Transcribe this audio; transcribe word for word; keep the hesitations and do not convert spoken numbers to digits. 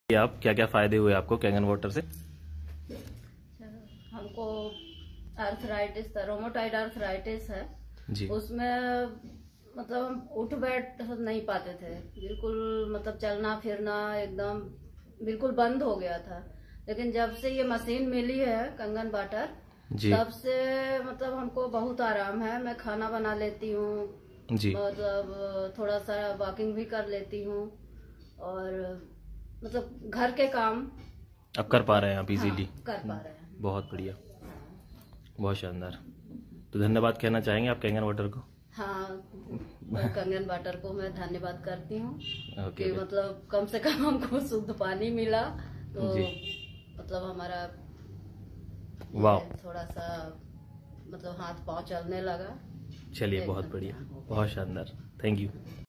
आप क्या क्या फायदे हुए आपको कैंगन वाटर से? हमको आर्थराइटिस था, रोमोटाइड आर्थराइटिस है जी। उसमें मतलब हम उठ बैठ नहीं पाते थे बिल्कुल, मतलब चलना फिरना एकदम बिल्कुल बंद हो गया था। लेकिन जब से ये मशीन मिली है कंगन वाटर, तब से मतलब हमको बहुत आराम है। मैं खाना बना लेती हूँ, मतलब थोड़ा सा वॉकिंग भी कर लेती हूँ और मतलब घर के काम अब कर पा रहे हैं आप इजीली? हाँ, कर पा रहे हैं। बहुत बढ़िया, बहुत शानदार। तो धन्यवाद कहना चाहेंगे आप कैंगन वाटर को? हाँ, कंगन वाटर को मैं धन्यवाद करती हूँ कि मतलब कम से कम हमको शुद्ध पानी मिला, तो मतलब हमारा वाह थोड़ा सा मतलब हाथ पांव चलने लगा। चलिए बहुत बढ़िया, बहुत शानदार, थैंक यू।